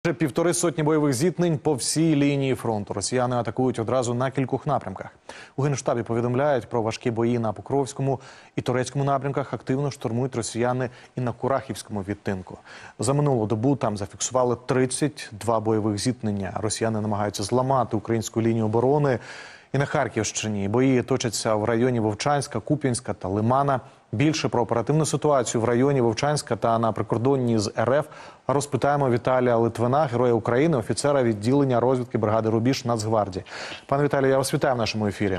Вже 1,5 бойових зіткнень по всій лінії фронту. Росіяни атакують одразу на кількох напрямках. У Генштабі повідомляють про важкі бої на Покровському і Торецькому напрямках. Активно штурмують росіяни і на Курахівському відтинку. За минулу добу там зафіксували 32 бойових зіткнення. Росіяни намагаються зламати українську лінію оборони. І на Харківщині бої точаться в районі Вовчанська, Куп'янська та Лимана. Більше про оперативну ситуацію в районі Вовчанська та на прикордонні з РФ розпитаємо Віталія Литвина, Героя України, офіцера відділення розвідки бригади «Рубіж» Нацгвардії. Пане Віталію, я вас вітаю в нашому ефірі.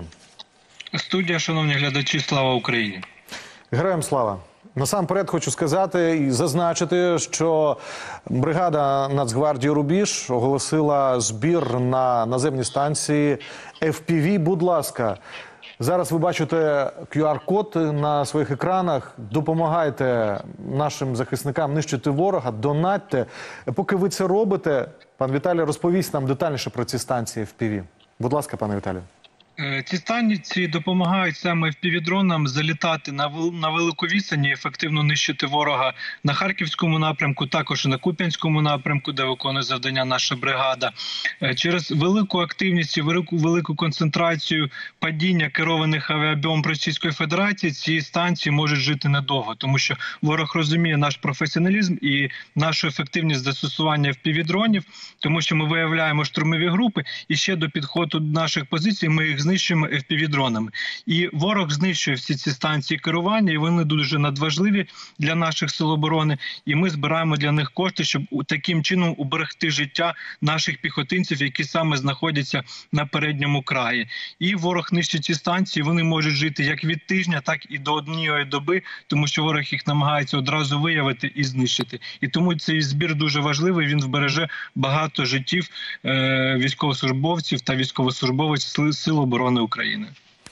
Студія, шановні глядачі, слава Україні. Героям слава. Насамперед хочу сказати і зазначити, що бригада Нацгвардії «Рубіж» оголосила збір на наземні станції FPV. Будь ласка, зараз ви бачите QR-код на своїх екранах. Допомагайте нашим захисникам нищити ворога, донатьте. Поки ви це робите, пан Віталій розповість нам детальніше про ці станції FPV. Будь ласка, пане Віталію. Ці станції допомагають саме FPV-дронам залітати на велику відстань і ефективно нищити ворога на Харківському напрямку, також і на Куп'янському напрямку, де виконує завдання наша бригада. Через велику активність і велику концентрацію падіння керованих авіабомб Російської Федерації ці станції можуть жити недовго, тому що ворог розуміє наш професіоналізм і нашу ефективність застосування FPV-дронів, тому що ми виявляємо штурмові групи і ще до підходу наших позицій ми їх знищуємо FPV-дронами. І ворог знищує всі ці станції керування, і вони дуже надважливі для наших сил оборони. І ми збираємо для них кошти, щоб таким чином уберегти життя наших піхотинців, які саме знаходяться на передньому краї. І ворог нищить ці станції, вони можуть жити як від тижня, так і до однієї доби, тому що ворог їх намагається одразу виявити і знищити. І тому цей збір дуже важливий, він вбереже багато життів військовослужбовців та військовослужбовців Сил оборони України.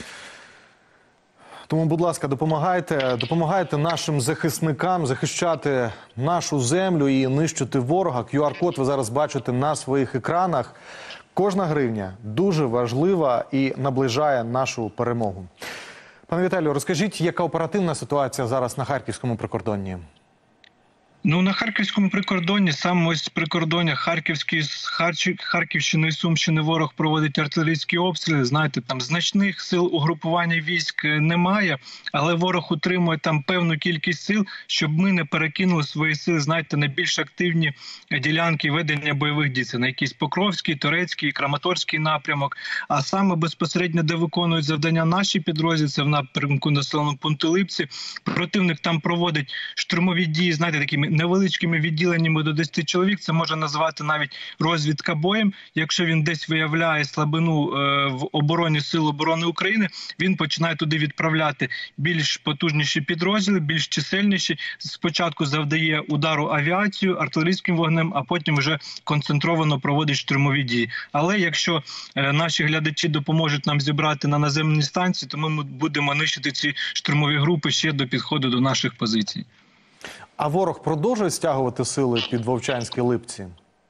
Тому, будь ласка, допомагайте нашим захисникам захищати нашу землю і нищити ворога. QR-код ви зараз бачите на своїх екранах. Кожна гривня дуже важлива і наближає нашу перемогу. Пане Віталію, розкажіть, яка оперативна ситуація зараз на Харківському прикордонні? Ну, на Харківському прикордонні, саме ось прикордоння Харківщини і Сумщини ворог проводить артилерійські обстріли. Знаєте, там значних сил угрупування військ немає, але ворог утримує там певну кількість сил, щоб ми не перекинули свої сили, знаєте, на більш активні ділянки ведення бойових дій. Це на якийсь Покровський, Торецький, Краматорський напрямок. А саме безпосередньо, де виконують завдання наші підрозділи, це в напрямку населеного пункту Липці. Противник там проводить штурмові дії, знаєте, такими невеличкими відділеннями до 10 чоловік, це можна назвати навіть розвідка боєм. Якщо він десь виявляє слабину в обороні Сил оборони України, він починає туди відправляти більш потужніші підрозділи, більш чисельніші. Спочатку завдає удару авіацію, артилерійським вогнем, а потім вже концентровано проводить штурмові дії. Але якщо наші глядачі допоможуть нам зібрати на наземні станції, то ми будемо нищити ці штурмові групи ще до підходу до наших позицій. А ворог продовжує стягувати сили під Вовчанські Липці?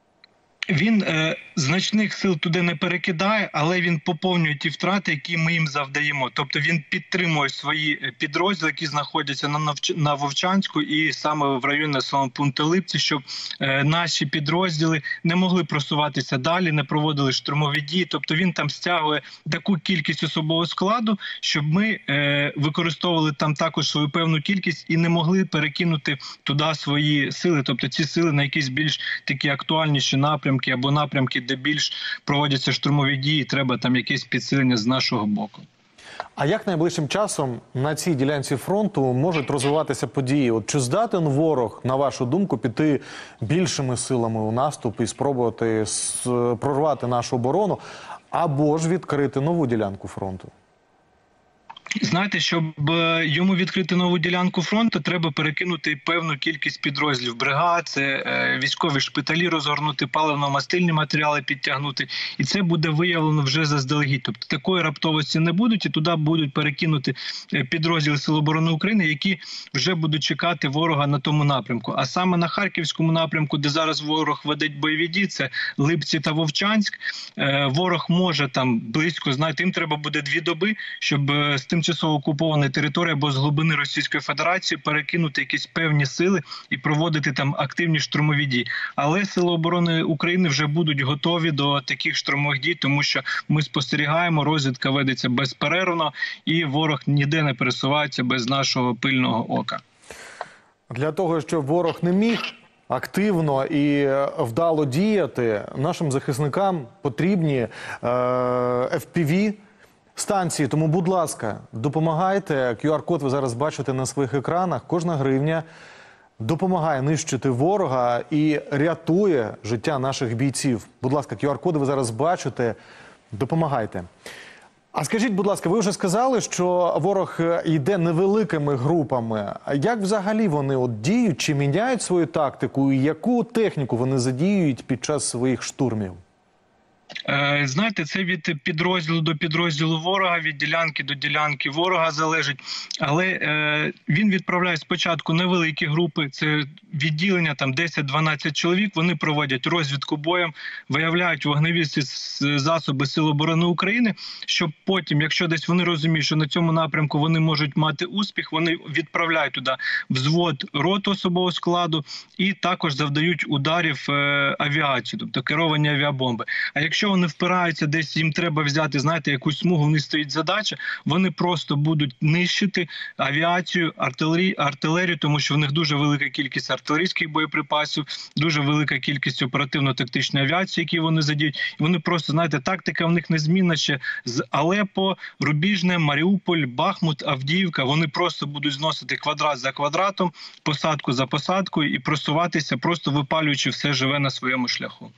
Він значних сил туди не перекидає, але він поповнює ті втрати, які ми їм завдаємо. Тобто він підтримує свої підрозділи, які знаходяться на Вовчанську і саме в районі населеного пункту Липці, щоб наші підрозділи не могли просуватися далі, не проводили штурмові дії. Тобто він там стягує таку кількість особового складу, щоб ми використовували там також свою певну кількість і не могли перекинути туди свої сили. Тобто ці сили на якісь більш такі актуальніші напрямки, або напрямки, де більш проводяться штурмові дії, треба там якесь підсилення з нашого боку. А як найближчим часом на цій ділянці фронту можуть розвиватися події? От чи здатен ворог, на вашу думку, піти більшими силами у наступ і спробувати прорвати нашу оборону, або ж відкрити нову ділянку фронту? Знаєте, щоб йому відкрити нову ділянку фронту, треба перекинути певну кількість підрозділів бригад, це військові шпиталі розгорнути, паливно-мастильні матеріали підтягнути. І це буде виявлено вже заздалегідь. Тобто такої раптовості не будуть, і туди будуть перекинути підрозділи Сил оборони України, які вже будуть чекати ворога на тому напрямку. А саме на Харківському напрямку, де зараз ворог веде бойові дії, це Липці та Вовчанськ, ворог може там близько, знаєте, їм треба буде 2 доби, щоб з тим тимчасово окупованої території або з глибини Російської Федерації перекинути якісь певні сили і проводити там активні штурмові дії. Але Сили оборони України вже будуть готові до таких штурмових дій, тому що ми спостерігаємо, розвідка ведеться безперервно, і ворог ніде не пересувається без нашого пильного ока. Для того, щоб ворог не міг активно і вдало діяти, нашим захисникам потрібні FPV-станції. Тому, будь ласка, допомагайте. QR-код ви зараз бачите на своїх екранах. Кожна гривня допомагає нищити ворога і рятує життя наших бійців. Будь ласка, QR-коди ви зараз бачите. Допомагайте. А скажіть, будь ласка, ви вже сказали, що ворог йде невеликими групами. А як взагалі вони діють, чи міняють свою тактику, і яку техніку вони задіюють під час своїх штурмів? Знаєте, це від підрозділу до підрозділу ворога, від ділянки до ділянки ворога залежить. Але він відправляє спочатку невеликі групи, це відділення, там 10-12 чоловік, вони проводять розвідку боєм, виявляють вогневі засоби Сил оборони України, щоб потім, якщо десь вони розуміють, що на цьому напрямку вони можуть мати успіх, вони відправляють туди взвод роту особового складу і також завдають ударів авіацію, тобто керовані авіабомби. А якщо вони впираються, десь їм треба взяти, знаєте, якусь смугу, в них стоїть задача, вони просто будуть нищити авіацію, артилерію, тому що в них дуже велика кількість артилерійських боєприпасів, дуже велика кількість оперативно-тактичної авіації, які вони задіють. І вони просто, знаєте, тактика в них незмінна ще з Алепо, Рубіжне, Маріуполь, Бахмут, Авдіївка. Вони просто будуть зносити квадрат за квадратом, посадку за посадкою і просуватися, просто випалюючи все живе на своєму шляху.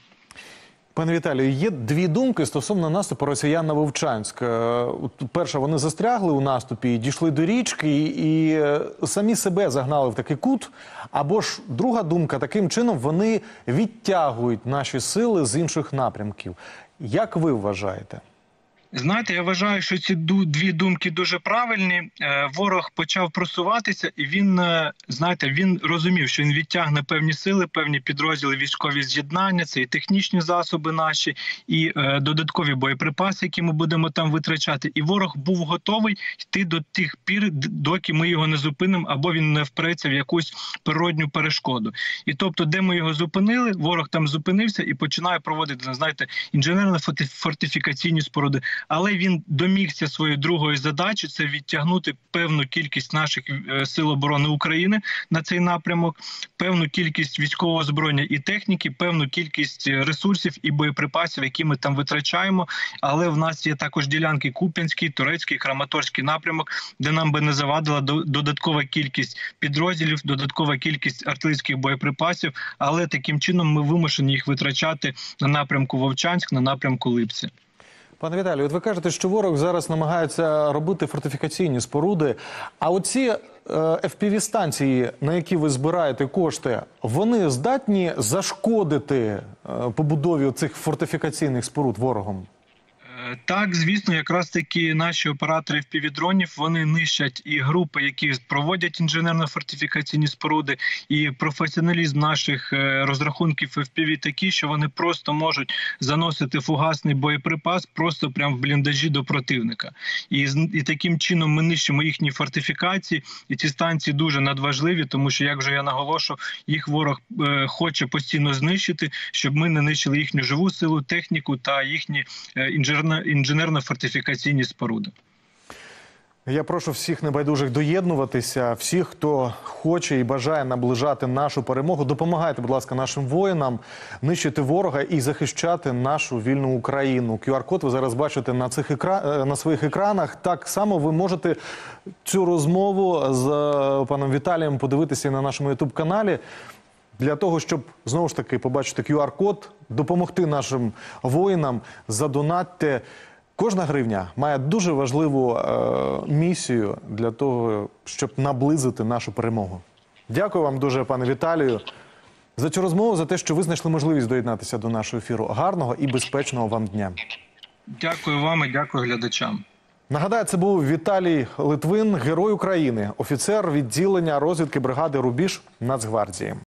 Пане Віталію, є дві думки стосовно наступу росіян на Вовчанськ. Перша, вони застрягли у наступі, дійшли до річки і самі себе загнали в такий кут. Або ж друга думка, таким чином вони відтягують наші сили з інших напрямків. Як ви вважаєте? Знаєте, я вважаю, що ці дві думки дуже правильні. Ворог почав просуватися, і він, знаєте, він розумів, що він відтягне певні сили, певні підрозділи, військові з'єднання, це і технічні засоби наші, і додаткові боєприпаси, які ми будемо там витрачати. І ворог був готовий йти до тих пір, доки ми його не зупинимо, або він не впреться в якусь природню перешкоду. І тобто, де ми його зупинили, ворог там зупинився і починає проводити, знаєте, інженерно-фортифікаційні споруди. Але він домігся своєї другої задачі – це відтягнути певну кількість наших Сил оборони України на цей напрямок, певну кількість військового озброєння і техніки, певну кількість ресурсів і боєприпасів, які ми там витрачаємо. Але в нас є також ділянки Куп'янський, Турецький, Краматорський напрямок, де нам би не завадила додаткова кількість підрозділів, додаткова кількість артилерійських боєприпасів. Але таким чином ми вимушені їх витрачати на напрямку Вовчанськ, на напрямку Липці. Пане Віталію, от ви кажете, що ворог зараз намагається робити фортифікаційні споруди. А оці FPV-станції, на які ви збираєте кошти, вони здатні зашкодити побудові цих фортифікаційних споруд ворогом? Так, звісно, якраз таки наші оператори FPV-дронів, вони нищать і групи, які проводять інженерно-фортифікаційні споруди, і професіоналізм наших розрахунків FPV такий, що вони просто можуть заносити фугасний боєприпас просто прямо в бліндажі до противника. І таким чином ми нищимо їхні фортифікації, і ці станції дуже надважливі, тому що, як вже я наголошував, їх ворог хоче постійно знищити, щоб ми не нищили їхню живу силу, техніку та їхні інженерно-фортифікаційні споруди. Я прошу всіх небайдужих доєднуватися, всіх, хто хоче і бажає наближати нашу перемогу. Допомагайте, будь ласка, нашим воїнам нищити ворога і захищати нашу вільну Україну. QR-код ви зараз бачите на своїх екранах. Так само ви можете цю розмову з паном Віталієм подивитися на нашому YouTube-каналі. Для того, щоб, знову ж таки, побачити QR-код, допомогти нашим воїнам, задонатьте. Кожна гривня має дуже важливу місію для того, щоб наблизити нашу перемогу. Дякую вам дуже, пане Віталію, за цю розмову, за те, що ви знайшли можливість доєднатися до нашого ефіру. Гарного і безпечного вам дня. Дякую вам і дякую глядачам. Нагадаю, це був Віталій Литвин, Герой України, офіцер відділення розвідки бригади «Рубіж» Нацгвардії.